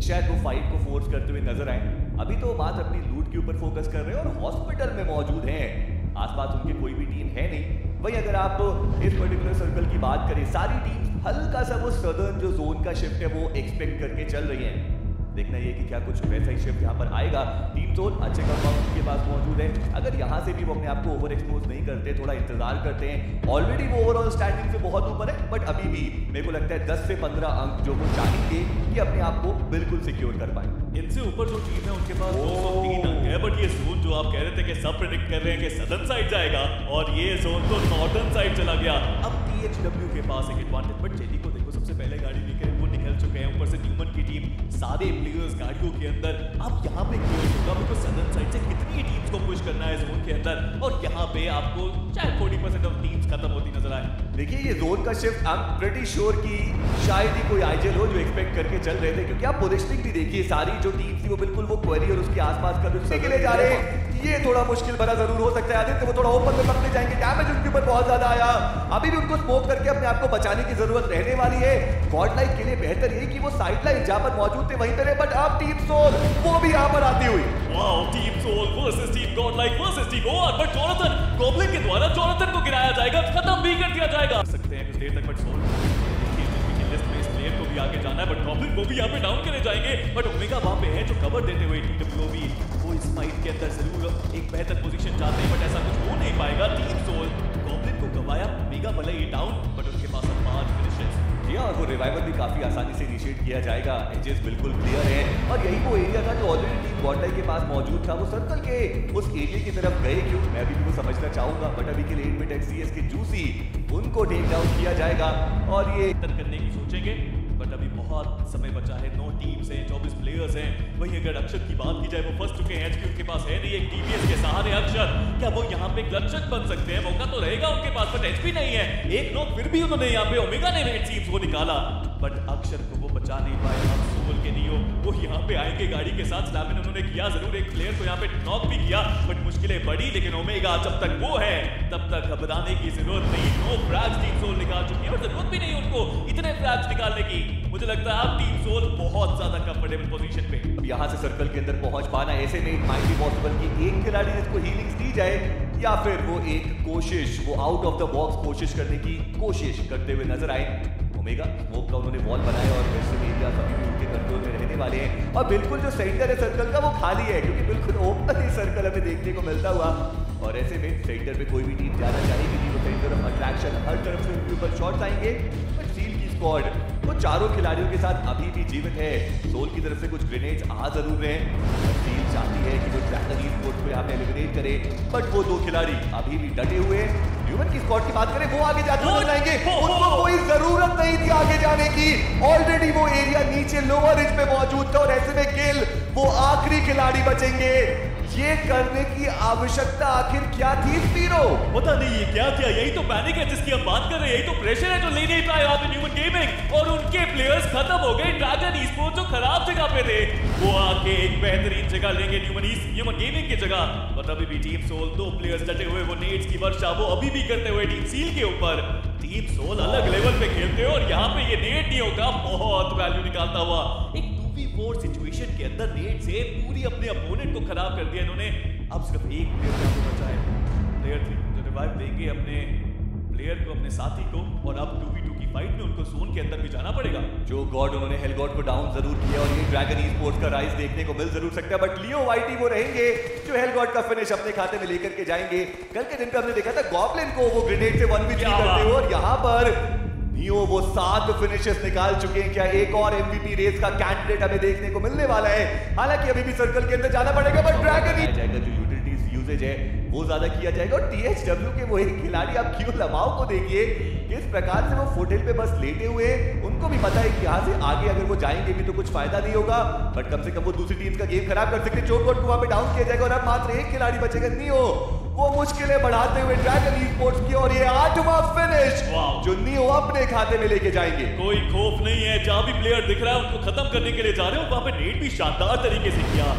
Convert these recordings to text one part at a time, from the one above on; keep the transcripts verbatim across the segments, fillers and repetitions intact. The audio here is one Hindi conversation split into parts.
शायद वो फाइट को फोर्स करते हुए नजर आए। अभी तो मात्र अपनी लूट के ऊपर फोकस कर रहे हैं और हॉस्पिटल में मौजूद हैं। आसपास उनके कोई भी टीम है नहीं। वही अगर आप इस पर्टिकुलर सर्कल की बात करें, सारी टीम हल्का सा वो सदर्न जो जोन का शिफ्ट है वो एक्सपेक्ट करके चल रही है। देखना ये कि क्या कुछ वैसा ही शिफ्ट यहाँ पर आएगा। टीम जोन अच्छे कंपाउंड उनके पास मौजूद है। अगर यहाँ से भी वो अपने आप को ओवर एक्सपोज नहीं करते, थोड़ा इंतजार करते हैं। ऑलरेडी वो ओवरऑल स्टैंडिंग से बहुत ऊपर है, बट अभी भी मेरे को लगता है दस से पंद्रह अंक जो वो चाहेंगे कि अपने आप को बिल्कुल सिक्योर कर पाए। इनसे ऊपर जो टीम है उनके पास दो सौ तीन अंक है, बट ये जोन जो आप कह रहे थे कि सब प्रेडिक्ट कर रहे हैं कि सदर्न साइड जाएगा और ये जोन तो नॉर्दर्न साइड चला गया। अब टीएचडब्ल्यू के पास एक एडवांटेज, बट जेडी को देखो सबसे पहले गाड़ी लेकर वो निकल चुके हैं। ऊपर से न्यूमन की टीम, सारे प्लेयर्स गाड़ियों के अंदर। अब यहाँ पे क्लियर होगा बिकॉज़ सदर्न साइड से कितनी टीम्स को पुश करना है जोन के अंदर, और यहाँ पे आपको शायद चालीस परसेंट ऑफ टीम्स खत्म होती नजर आए। देखिए ये जोन का shift I am pretty sure कि शायद ही कोई आईजेल हो जो एक्सपेक्ट करके चल रहे थे, क्योंकि आप पोजिशनिंग भी देखिए, सारी जो टीम थी वो बिल्कुल वो क्वेरी और उसके आसपास का जो के लिए जा रहे हैं। ये थोड़ा मुश्किल भरा जरूर हो सकता है आदित्य, वो थोड़ा ओपन में पकड़े जाएंगे। डैमेज उनके ऊपर बहुत ज्यादा आया। अभी भी उनको स्मोक करके अपने आप को बचाने की जरूरत रहने वाली है। गॉड लाइक के लिए बेहतर ये कि वो साइड लाइन जहां पर मौजूद थे वहीं पे रहे, बट अब टीम सोल वो भी यहां पर आती हुई। Wow, team Soul versus team Godlike versus team OR, but Jonathan Goblin के द्वारा जोनाथन को गिराया जाएगा, खत्म भी कर दिया जाएगा। सकते हैं कुछ देर तक, बट सोल देखिए जिनकी लिस्ट में इस प्लेयर को भी आगे जाना है, बट गॉब्लिन को भी यहां पे डाउन करे जाएंगे। बट ओमेगा वहां पे है जो कवर देते हुए टीडब्ल्यू भी वो इस फाइट के अंदर जरूर एक बेहतर पोजीशन चाहते हैं, बट ऐसा कुछ हो नहीं पाएगा। टीम सोल गॉब्लिन को गवाया, ओमेगा भले ही डाउन, बट उनके पास अब पांच फिनिशेस। जी और वो रिवाइवल भी काफी आसानी से इनिशिएट किया जाएगा। एजेस बिल्कुल क्लियर है और यही वो एरिया था जो ऑलरेडी टीम गॉड लाइक के पास मौजूद था। वो सर्कल के उस एरिया की तरफ गए क्यों, मैं अभी भी वो समझना चाहूंगा, बट अभी के लिए एट बिट एक्सीएस के जूसी उनको टेक डाउन किया जाएगा और ये करने की सोचेंगे, बट अभी बहुत समय बचा है। नौ टीम्स हैं, चौबीस प्लेयर्स हैं। वहीं अगर अक्षर की बात की जाए, वो फंस चुके हैं, एचपी उनके पास है नहीं। एक टीवीएस के सहारे अक्षर, क्या वो यहाँ पे क्लचर बन सकते हैं? मौका तो रहेगा उनके पास, बट एचपी नहीं है। एक नॉक फिर भी उन्होंने यहाँ पे ओमेगा ने रेड टीम्स को निकाला, बट अक्षर को वो बचा नहीं पाए। अब सोल के नियो वो यहाँ पे आएंगे गाड़ी के साथ। स्लैमिन उन्होंने किया जरूर, एक प्लेयर को यहाँ पे नॉक भी किया, बट मुश्किलें बढ़ी। लेकिन ओमेगा जब तक वो है तब तक घबराने की जरूरत नहीं। नो फ्रैग्स टीम सोल निकाल चुकी है और जरूरत भी नहीं उनको इतने फ्रैग्स निकालने की। मुझे लगता है अब टीम सोल बहुत ज्यादा कंफर्टेबल पोजीशन पे। अब यहाँ से सर्कल के अंदर पहुंच पाना ऐसे में इट माइट बी पॉसिबल कि एक खिलाड़ी जिसको हीलिंग्स दी जाए, या फिर वो एक कोशिश वो आउट ऑफ द बॉक्स कोशिश करने की कोशिश करते हुए नजर आए। ओमेगा स्मोक का उन्होंने वॉल बनाया और वेस्टर्न एरिया अभी भी उनके कंट्रोल में रहने वाले हैं। और बिल्कुल जो सेंटर है सर्कल का वो खाली है, क्योंकि बिल्कुल ओपन ही सर्कल हमें देखने को मिलता हुआ। और ऐसे में सेंटर पे कोई भी टीम जाना चाहेगी नहीं, वो सेंटर ऑफ अट्रैक्शन हर तरफ से उनके ऊपर शॉट्स आएंगे। बट सील की स्क्वाड वो चारों खिलाड़ियों के साथ अभी भी जीवित है। सोल की तरफ से कुछ ग्रेनेड्स आ जरूर रहे हैं। सील चाहती है कि वो ड्रैगन ई-स्पोर्ट्स को यहाँ पे एलिमिनेट करे, बट वो दो खिलाड़ी अभी भी डटे हुए हैं। ह्यूमन की स्क्वाड की बात करें, वो आगे जाते हुए जाएंगे, उनको कोई जरूरत नहीं थी आगे जाने की। ऑलरेडी वो एरिया नीचे लोअर रिज पे मौजूद था और ऐसे में किल वो आखिरी खिलाड़ी बचेंगे। ये करने की आवश्यकता आखिर क्या थी स्पीरो? पता नहीं ये क्या किया। यही तो पैनिक है जिसकी हम बात कर रहे हैं, यही तो प्रेशर है जो ले नहीं पाए यहाँ पे न्यूमन गेमिंग, और उनके प्लेयर्स खत्म हो गए। ड्रैगन ई-स्पोर्ट्स जो खराब जगह पे थे वो आके एक बेहतरीन जगह लेंगे न्यूमन ई न्यूमन गेमिंग की जगह। बट अभी भी टीम सोल दो प्लेयर्स डटे हुए, वो नेट्स की वर्षा वो अभी भी करते हुए टीम सील के ऊपर। टीम सोल अलग लेवल पे खेलते हैं और यहाँ पे ये नेट नहीं होगा बहुत वैल्यू निकालता हुआ। एक टू वी फोर सिचुएशन के अंदर नेट से पूरी अपने अपोनेंट को खराब कर दिया इन्होंने। अब सिर्फ एक प्लेयर यहाँ पे बचा है, प्लेयर थ्री जो रिवाइव देंगे अपने प्लेयर को, अपने साथी को, और अब टू वी टू की फाइट में उनको जोन के अंदर भी जाना पड़ेगा। जो गॉड उन्होंने हेल गॉड को डाउन जरूर किया और ये ड्रैगन ई-स्पोर्ट्स का राइज देखने को मिल जरूर सकता है, बट लियो वाइटी वो रहेंगे जो हेल गॉड का फिनिश अपने खाते में लेकर के जाएंगे। कल के दिन पे हमने देखा था गॉब्लिन को वो ग्रेनेड से वन वी थ्री करते हुए, और यहाँ पर नियो वो सात फिनिशेस निकाल चुके हैं। क्या एक और एमवीपी रेस का कैंडिडेट हमें देखने को मिलने वाला है? हालांकि अभी भी सर्कल के अंदर जाना पड़ेगा, बट ड्रैगन ही जाएगा जो यूटिलिटीज यूजेज है वो ज्यादा किया जाएगा। और टीएचडब्ल्यू के वो एक खिलाड़ी आप क्यों लमाओ को देखिए किस प्रकार से वो फुटहिल पे बस लेटे हुए, उनको भी पता है कि यहाँ से आगे अगर वो जाएंगे भी तो कुछ फायदा नहीं होगा, बट कम से कम वो दूसरी टीम का गेम खराब कर सकते हैं। चोट को वहां पे डाउन किया जाएगा और अब मात्र एक खिलाड़ी बचेगा नियो, वो मुश्किलें बढ़ाते हुए ड्रैगन ई-स्पोर्ट्स की, और ये आठवां फिनिश जो नियो अपने खाते में लेके जाएंगे। कोई खौफ नहीं है, जहां भी प्लेयर दिख रहा है उनको खत्म करने के लिए जा रहे हो। वहां पे नेट भी शानदार तरीके से किया।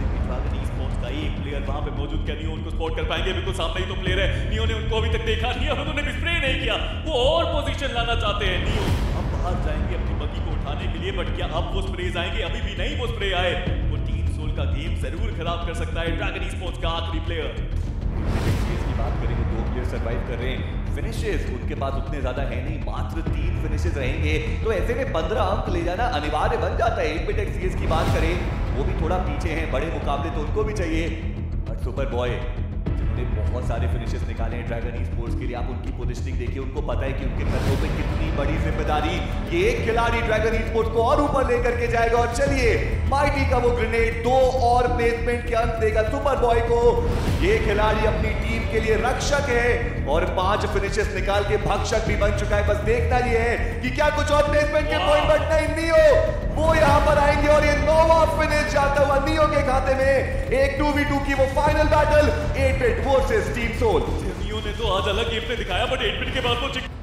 एक प्लेयर वहां पे मौजूद, क्या नियो उनको स्पॉट कर पाएंगे? बिल्कुल सामने ही तो प्लेयर है, नियो ने उनको अभी तक देखा नहीं और उन्होंने भी स्प्रे नहीं किया। वो और पोजीशन लाना चाहते हैं नियो। अब बाहर जाएंगे अपनी बगी को उठाने के लिए, बट क्या अब वो स्प्रेज आएंगे? अभी भी नहीं वो स्प्रे आए। वो टीम सोल का गेम जरूर खराब कर सकता है ड्रैगन ई-स्पोर्ट्स का आखिरी प्लेयर। की बात करेंगे, दो प्लेयर सर्वाइव कर रहे हैं। फिनिशेस उनके पास उतने ज्यादा है नहीं, मात्र तीन फिनिशेस रहेंगे, तो ऐसे में पंद्रह अंक ले जाना अनिवार्य बन जाता है। एट बिट एक्स की बात करें, वो भी थोड़ा पीछे हैं, बड़े मुकाबले तो उनको भी चाहिए। बट सुपर बॉय जिन्होंने बहुत सारे फिनिशेस निकाले हैं ड्रैगन ई-स्पोर्ट्स के लिए, आप उनकी पोजीशनिंग देखिए, उनको पता है कि उनके कंधों पे कितनी बड़ी जिम्मेदारी। ये एक खिलाड़ी ड्रैगन ई-स्पोर्ट्स को और ऊपर लेकर के जाएगा। और चलिए, माइटी का वो ग्रेनेड दो और प्लेसमेंट के अंक देगा सुपर बॉय को। ये खिलाड़ी अपनी टीम के लिए रक्षक है और पांच फिनिशेस निकाल के भक्षक भी बन चुका है। बस देखना ये है कि क्या कुछ और प्लेसमेंट के पॉइंट, बट नहीं, नियो वो यहां पर आएंगे और ये नौवां फिनिश जाता हुआ नियो के खाते में। एक टू वी टू की वो final battle, eight bit versus team Soul. Neo ने तो आज अलग गेम पे दिखाया, बट एट बिट के बाद वो